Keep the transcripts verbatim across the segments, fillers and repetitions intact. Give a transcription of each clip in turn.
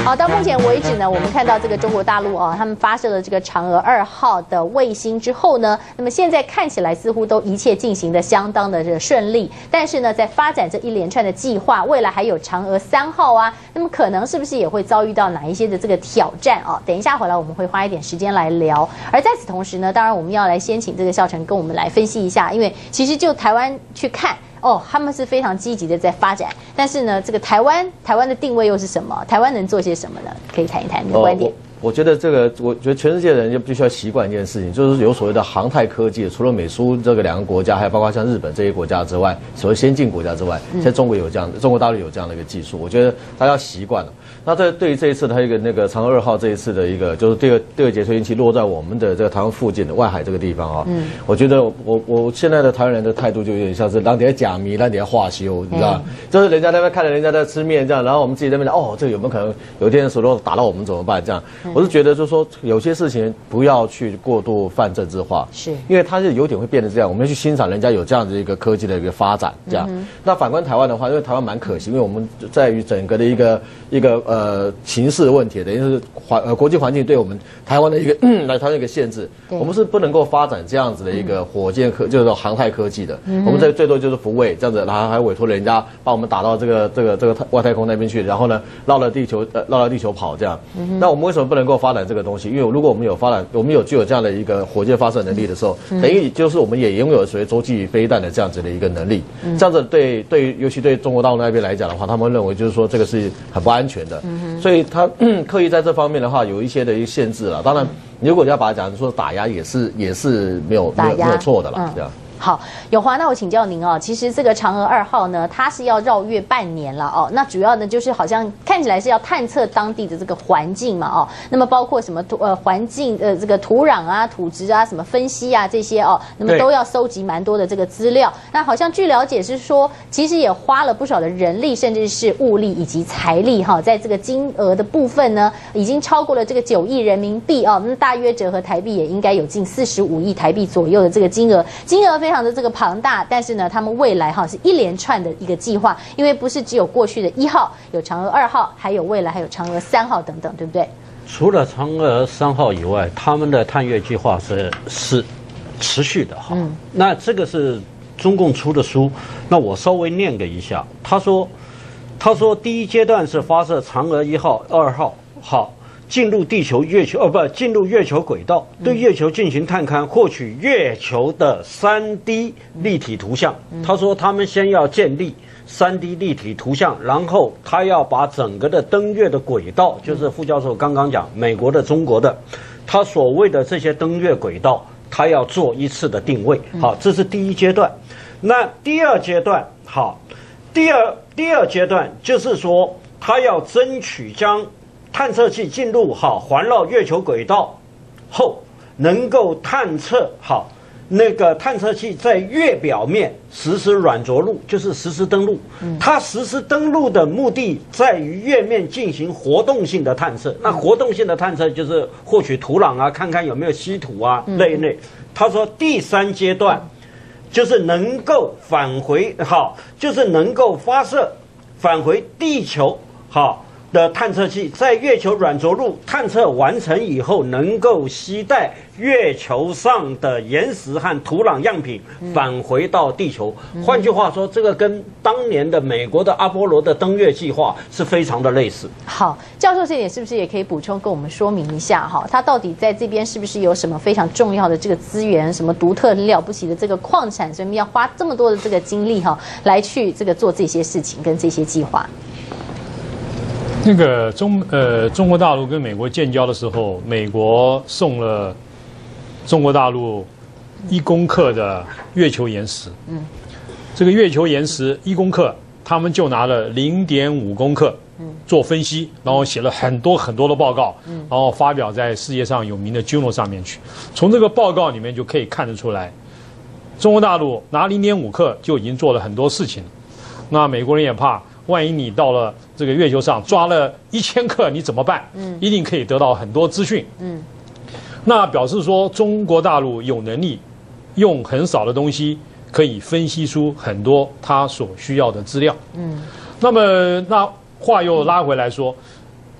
好，到目前为止呢，我们看到这个中国大陆啊，他们发射了这个嫦娥二号的卫星之后呢，那么现在看起来似乎都一切进行的相当的这个顺利。但是呢，在发展这一连串的计划，未来还有嫦娥三号啊，那么可能是不是也会遭遇到哪一些的这个挑战啊？等一下回来我们会花一点时间来聊。而在此同时呢，当然我们要来先请这个孝成跟我们来分析一下，因为其实就台湾去看。哦，他们是非常积极的在发展，但是呢，这个台湾台湾的定位又是什么？台湾能做些什么呢？可以谈一谈你的观点。哦我觉得这个，我觉得全世界的人就必须要习惯一件事情，就是有所谓的航太科技，除了美苏这个两个国家，还有包括像日本这些国家之外，所谓先进国家之外，现在中国有这样的，中国大陆有这样的一个技术，我觉得大家要习惯了。那这对于这一次的一个那个嫦娥二号这一次的一个，就是第二第二节推进器落在我们的这个台湾附近的外海这个地方啊，嗯，我觉得我我现在的台湾人的态度就有点像是让底下假迷，让底下化修，你知道，就是人家在那边看着人家在吃面这样，然后我们自己在那边讲，哦，这个有没有可能有一天手都打到我们怎么办？这样，我是觉得就是说。有些事情不要去过度泛政治化，是因为它是有点会变得这样。我们要去欣赏人家有这样子一个科技的一个发展，这样。嗯、那反观台湾的话，因为台湾蛮可惜，因为我们在于整个的一个一个呃情势问题，等于是环呃国际环境对我们台湾的一个嗯来台湾的一个限制，我们是不能够发展这样子的一个火箭科，就是航太科技的。嗯、我们在最多就是福卫这样子，然后还委托人家帮我们打到这个这个这个外太空那边去，然后呢绕了地球呃绕了地球跑这样。嗯、那我们为什么不能够发展这个东西？因为如果我们有发展，我们有具有这样的一个火箭发射能力的时候，嗯、等于就是我们也拥有所谓洲际飞弹的这样子的一个能力。嗯、这样子对对，尤其对中国大陆那边来讲的话，他们认为就是说这个是很不安全的，嗯、所以他、嗯、刻意在这方面的话有一些的一个限制了。当然，如果你要把它讲说打压，也是也是没有没有没有错的啦，嗯、这样。 好，友华，那我请教您哦，其实这个嫦娥二号呢，它是要绕月半年了哦。那主要呢，就是好像看起来是要探测当地的这个环境嘛哦。那么包括什么土呃环境呃这个土壤啊、土质啊、什么分析啊这些哦，那么都要收集蛮多的这个资料。那好像据了解是说，其实也花了不少的人力，甚至是物力以及财力哈、哦，在这个金额的部分呢，已经超过了这个九亿人民币哦。那大约折合台币也应该有近四十五亿台币左右的这个金额，金额非常。非常的这个庞大，但是呢，他们未来哈是一连串的一个计划，因为不是只有过去的一号，有嫦娥二号，还有未来还有嫦娥三号等等，对不对？ 除了嫦娥三号以外，他们的探月计划是是持续的哈。嗯、那这个是中共出的书，那我稍微念个一下。他说，他说第一阶段是发射嫦娥一号、二号，好。进入地球、月球，哦不，进入月球轨道，对月球进行探勘，获取月球的三 D 立体图像。他说，他们先要建立三 D 立体图像，然后他要把整个的登月的轨道，就是副教授刚刚讲美国的、中国的，他所谓的这些登月轨道，他要做一次的定位。好，这是第一阶段。那第二阶段，好，第二第二阶段就是说，他要争取将探测器进入好环绕月球轨道后，能够探测好那个探测器在月表面实施软着陆，就是实施登陆。嗯、它实施登陆的目的在于月面进行活动性的探测。那活动性的探测就是获取土壤啊，看看有没有稀土啊那一类。他说第三阶段就是能够返回好，就是能够发射返回地球好。的探测器在月球软着陆探测完成以后，能够携带月球上的岩石和土壤样品返回到地球。嗯、换句话说，这个跟当年的美国的阿波罗的登月计划是非常的类似。 好，教授这点是不是也可以补充跟我们说明一下哈？他到底在这边是不是有什么非常重要的这个资源，什么独特了不起的这个矿产，所以要花这么多的这个精力哈，来去这个做这些事情跟这些计划？ 那个中呃中国大陆跟美国建交的时候，美国送了中国大陆一公克的月球岩石。嗯，这个月球岩石一公克，他们就拿了零点五公克，嗯，做分析，然后写了很多很多的报告，嗯，然后发表在世界上有名的 journal 上面去。从这个报告里面就可以看得出来，中国大陆拿零点五克就已经做了很多事情了。那美国人也怕。万一你到了这个月球上抓了一千克，你怎么办？嗯，一定可以得到很多资讯。嗯，那表示说中国大陆有能力用很少的东西可以分析出很多他所需要的资料。嗯，那么那话又拉回来说，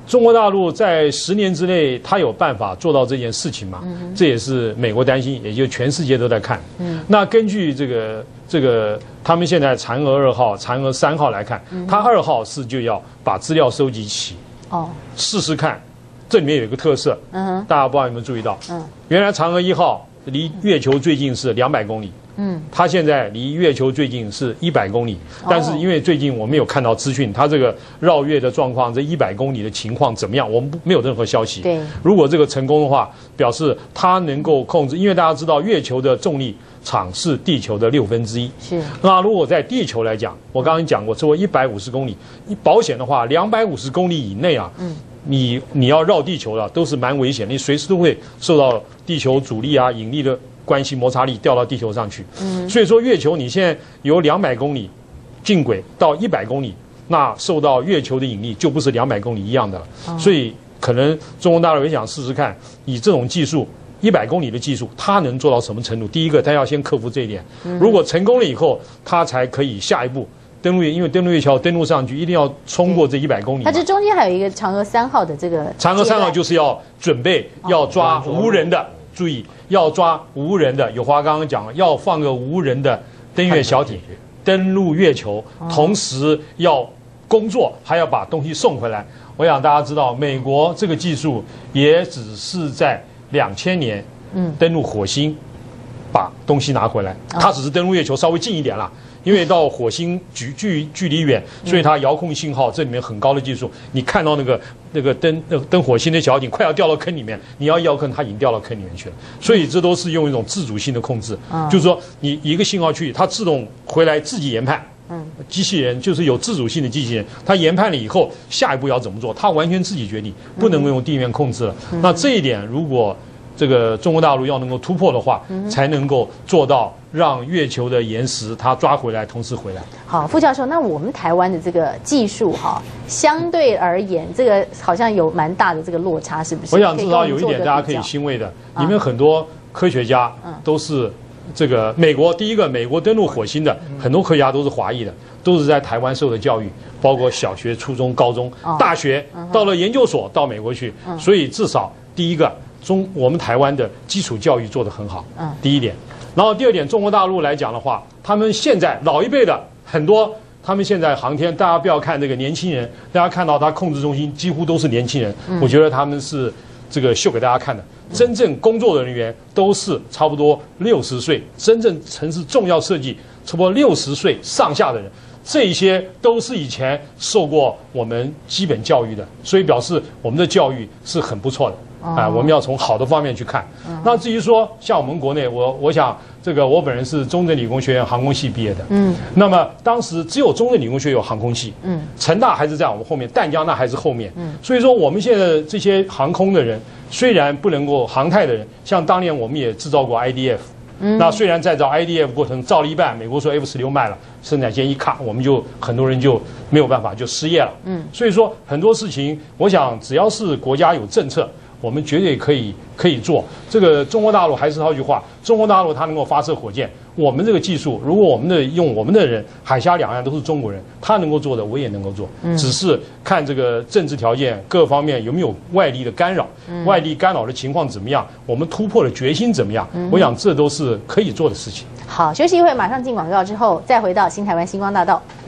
中国大陆在十年之内，它有办法做到这件事情吗？嗯、这也是美国担心，也就全世界都在看。嗯，那根据这个这个他们现在嫦娥二号、嫦娥三号来看，嗯、它二号是就要把资料收集齐，哦，试试看。这里面有一个特色，嗯，大家不知道有没有注意到？嗯，原来嫦娥一号离月球最近是两百公里。嗯，它现在离月球最近是一百公里，但是因为最近我们有看到资讯，它这个绕月的状况，这一百公里的情况怎么样？我们没有任何消息。对，如果这个成功的话，表示它能够控制，因为大家知道月球的重力场是地球的六分之一。是，那如果在地球来讲，我刚刚讲过，作为一百五十公里，保险的话，两百五十公里以内啊，嗯，你你要绕地球了，都是蛮危险的，你随时都会受到地球阻力啊、引力的关系摩擦力掉到地球上去，嗯，所以说月球你现在由两百公里进轨到一百公里，那受到月球的引力就不是两百公里一样的了，哦、所以可能中国大陆也想试试看，以这种技术一百公里的技术，它能做到什么程度？第一个，它要先克服这一点，嗯、如果成功了以后，它才可以下一步。登陆月，因为登陆月球登陆上去，一定要冲过这一百公里。 它这中间还有一个嫦娥三号的这个。 嫦娥三号就是要准备要抓无人的，注意要抓无人的。有华刚刚讲了，要放个无人的登月小艇登陆月球，同时要工作，还要把东西送回来。我想大家知道，美国这个技术也只是在两千年登陆火星，把东西拿回来。它只是登陆月球稍微近一点了。因为到火星距距距离远，所以它遥控信号这里面很高的技术。你看到那个那个登那个登火星的小艇快要掉到坑里面，你要遥控它已经掉到坑里面去了。所以这都是用一种自主性的控制，就是说你一个信号去，它自动回来自己研判。嗯，机器人就是有自主性的机器人，它研判了以后，下一步要怎么做，它完全自己决定，不能够用地面控制了。那这一点如果这个中国大陆要能够突破的话，嗯、才能够做到让月球的岩石它抓回来，同时回来。 好，副教授，那我们台湾的这个技术哈，相对而言，这个好像有蛮大的这个落差，是不是？ 我想至少有一点大家可以欣慰的，你们很多科学家都是这个美国第一个美国登陆火星的很多科学家都是华裔的，都是在台湾受的教育，包括小学、初中、高中、大学，到了研究所到美国去，所以至少第一个。中我们台湾的基础教育做得很好，嗯，第一点。然后第二点，中国大陆来讲的话，他们现在老一辈的很多，他们现在航天，大家不要看这个年轻人，大家看到他控制中心几乎都是年轻人，嗯、我觉得他们是这个秀给大家看的。真正工作的人员都是差不多六十岁，真正从事重要设计，差不多六十岁上下的人。这一些都是以前受过我们基本教育的，所以表示我们的教育是很不错的。哎、呃，我们要从好的方面去看。嗯、那至于说像我们国内，我我想这个我本人是中正理工学院航空系毕业的。嗯，那么当时只有中正理工学院有航空系。嗯，成大还是在我们后面，淡江那还是后面。嗯，所以说我们现在这些航空的人，虽然不能够航太的人，像当年我们也制造过 I D F。嗯，那虽然在造 I D F 过程造了一半，美国说 F 十六卖了，生产线一卡，我们就很多人就没有办法就失业了。嗯，所以说很多事情，我想只要是国家有政策，我们绝对可以可以做。这个中国大陆还是那句话，中国大陆它能够发射火箭，我们这个技术，如果我们的用我们的人，海峡两岸都是中国人，他能够做的，我也能够做，嗯、只是看这个政治条件各方面有没有外力的干扰，嗯、外力干扰的情况怎么样，我们突破的决心怎么样，嗯、我想这都是可以做的事情。 好，休息一会，马上进广告之后，再回到新台湾星光大道。